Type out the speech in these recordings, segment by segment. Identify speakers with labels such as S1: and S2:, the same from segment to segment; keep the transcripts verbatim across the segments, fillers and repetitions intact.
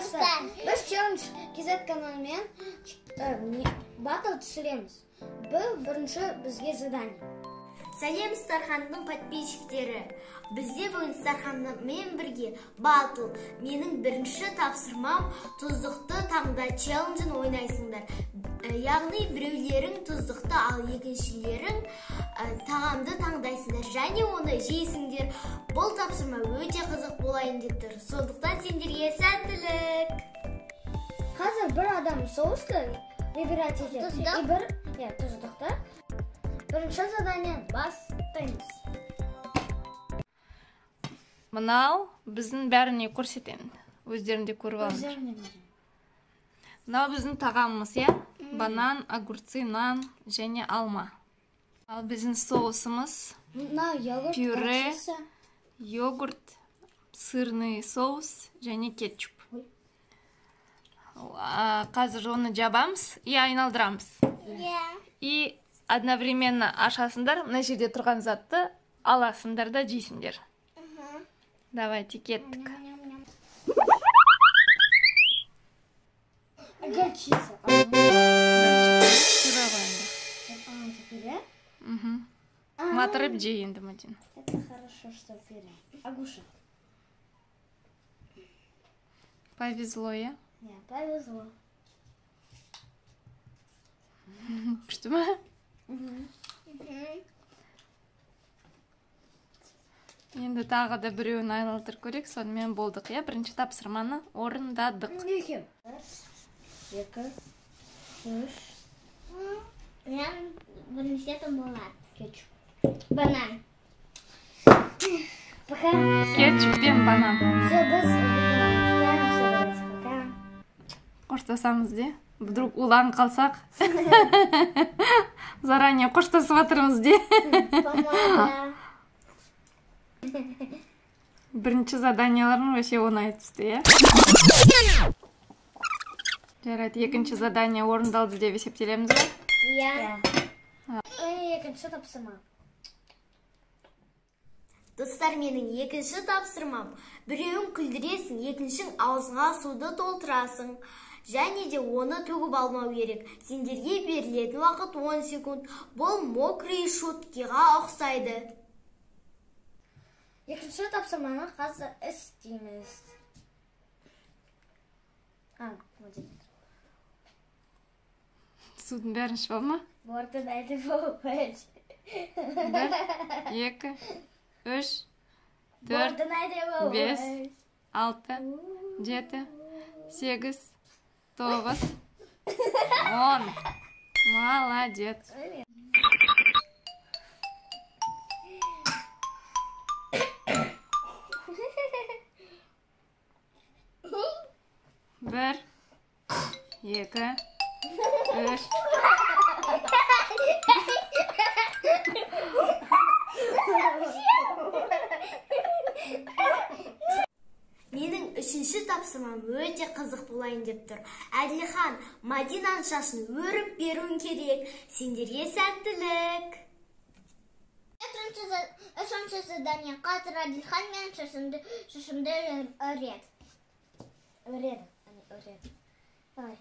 S1: достар, біз челлендж кз каналымен батл түсіреміз. Бұл бірінші бізге задание.
S2: Сәлем Старханның подписчиктері. Бізде бүгін Старханмен бірге батл. Менің бірінші тапсырмам тұздықты таңда челленджін ойнайсыңдар. Яғни біреулерің тұздықты, ал екіншілерің тағамды таңдайсыңдар және оны жейсіңдер. Бұл тапсырма өте қызық болайын деп тұр. Сондықтан сендерге сәттілік.
S1: Қазір бір адам соусты выбирать етеді. И бір, иә, тұздықты. Бірінші задание бастаймыз.
S3: Мынау біздің бәріне көрсетемін. Өздерінде көріп алыңдар. Мынау біздің тағамымыз, иә? Банан, огурцы, нан және алма. Ал біздің соусымыз пюре, йогурт, сырный соус және кетчуп. Қазір оны жабамыз и айналдырамыз. И одновременно ашасыңдар, мына жерде тұрған затты аласыңдар да жейсіңдер. Давайте, кеттік.
S1: Горчица.
S3: Сыра қойыңдар. Матырып жей енді, Мадина.
S1: Это хорошо, что пюре. Агуша.
S3: Повезло, я?
S1: Не, повезло.
S3: Күшті ма? Енді тағы да біреуін айналдыр көрек, сонымен болдық, я? Бірінші тапсырманы орындадық.
S1: Екі. Екі. Үш.
S2: Мен біріншетім болады.
S1: Кетчуп.
S2: Банан.
S1: Пока.
S3: Кетчуп пен банан.
S1: Все, біз видеоны все, давайте, пока.
S3: Қоштасамыз де. Вдруг уланып қалсақ. Заранее қоштасып жатырмыз де.
S2: Помада.
S3: Бірінші заданияларын вообще оңай түсті, е? Жарайды, екінші задание орындалды деп есептелеміз бе?
S2: Иә.
S1: Екінші тапсырма.
S2: Достар, менің екінші тапсырмам. Біреуін күлдіресің, екіншің аузыңа суды толтырасың. Және де оны төгіп алмау керек. Сендерге берілетін уақыт он секунд. Бұл мокрый шуткиға ұқсайды.
S1: Екінші тапсырманы қазір істейміз. А, Мадина.
S3: Судың бәрін ішіп алма?
S1: Бортын айтып өш.
S3: Бір, екі, үш, төрт,
S1: Бортын айтып өш.
S3: бес, алты, жеті, сегіз, тоғыз, он. Молодец. Бір, екі, үш.
S2: Менің үшінші тапсырмам өте қызық болайын деп тұр. Әділхан, Мадинаның шашын өріп беруін керек. Сендерге сәттілік. Үшінші задание. Қазір Әділхан мен шашымды өреді.
S1: Өреді. Өреді. Давай.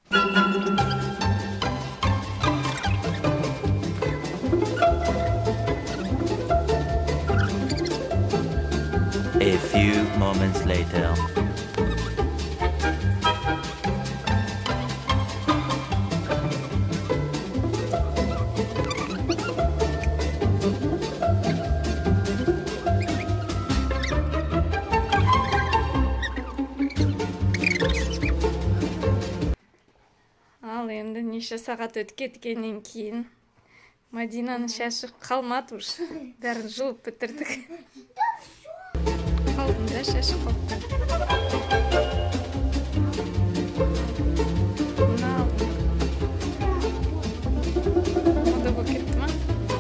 S4: A few moments later.
S3: Ал енді неше сағат өтіп кеткеннен кейін Мадинаның шашы қалмады уж. Бәрін жұлып бітірдік. Қалдында шашы қалды. Мынау. Мода болып кетті ма?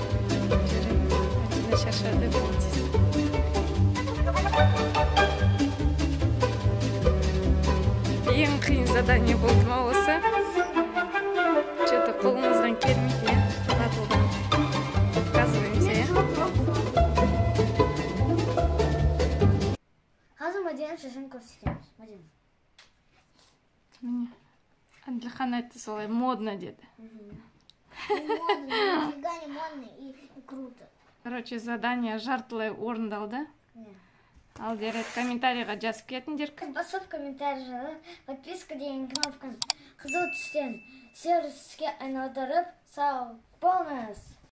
S3: Мадина шашады болды. Ең қиын задание болды ма осы? Что-то қолымыздан келмейді, батылдан. Отказываемся, я?
S1: Қазір Мадина шашын көрсетеміз. Мадина.
S3: міне Әділхан айтты солай, модно деді.
S1: Модно, нифига не модно и круто.
S3: Короче, задание жартылай орындалды. Ал жарайды, комментарийға жазып кетіңдер.
S1: Басып комментарий жазып, подписка деген кнопканы қызыл түстен сервиске айналдырып сау болыңыз.